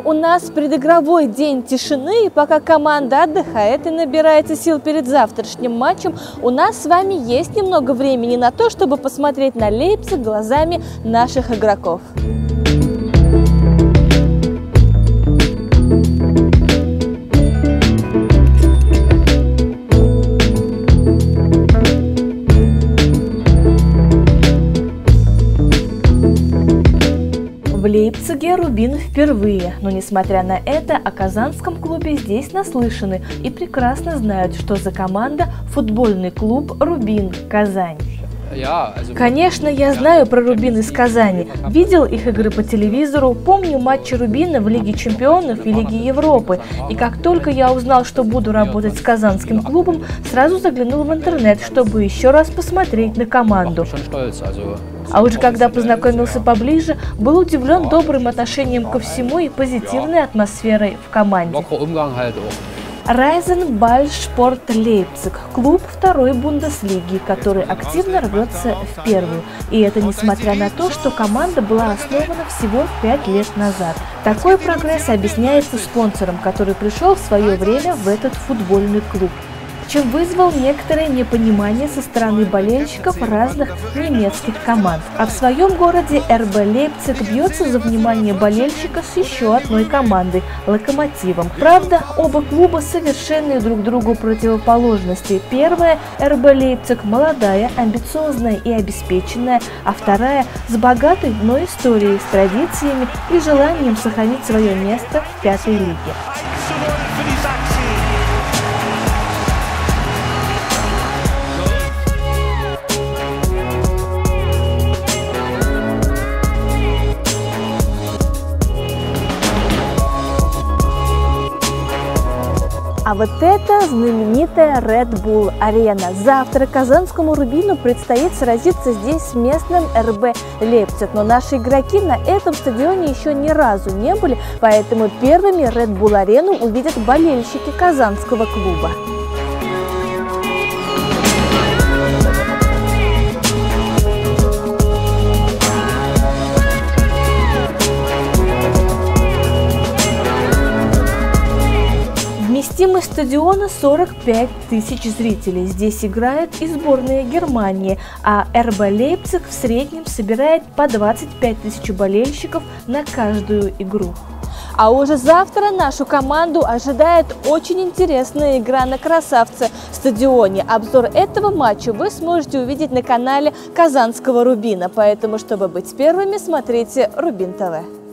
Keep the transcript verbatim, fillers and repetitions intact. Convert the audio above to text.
у нас предигровой день тишины, и пока команда отдыхает и набирается сил перед завтрашним матчем, у нас с вами есть немного времени на то, чтобы посмотреть на Лейпциг глазами наших игроков. В Лейпциге Рубин впервые, но несмотря на это, о казанском клубе здесь наслышаны и прекрасно знают, что за команда футбольный клуб «Рубин» Казань. Конечно, я знаю про Рубин из Казани, видел их игры по телевизору, помню матчи Рубина в Лиге Чемпионов и Лиге Европы, и как только я узнал, что буду работать с казанским клубом, сразу заглянул в интернет, чтобы еще раз посмотреть на команду. А уже когда познакомился поближе, был удивлен добрым отношением ко всему и позитивной атмосферой в команде. Райзенбалл-Спорт Лейпциг – клуб второй Бундеслиги, который активно рвется в первую. И это несмотря на то, что команда была основана всего пять лет назад. Такой прогресс объясняется спонсором, который пришел в свое время в этот футбольный клуб, чем вызвал некоторое непонимание со стороны болельщиков разных немецких команд. А в своем городе эр бэ Лейпциг бьется за внимание болельщика с еще одной командой – Локомотивом. Правда, оба клуба совершенные друг другу противоположности. Первая – эр бэ Лейпциг молодая, амбициозная и обеспеченная, а вторая – с богатой, но историей, с традициями и желанием сохранить свое место в пятой лиге. А вот это знаменитая Red Bull Arena. Завтра казанскому Рубину предстоит сразиться здесь с местным эр бэ Лейпциг. Но наши игроки на этом стадионе еще ни разу не были, поэтому первыми Red Bull Арену увидят болельщики казанского клуба. Вместимость стадиона сорок пять тысяч зрителей. Здесь играет и сборная Германии, а эр бэ Лейпциг в среднем собирает по двадцать пять тысяч болельщиков на каждую игру. А уже завтра нашу команду ожидает очень интересная игра на красавце стадионе. Обзор этого матча вы сможете увидеть на канале казанского Рубина, поэтому, чтобы быть первыми, смотрите Рубин тэ вэ.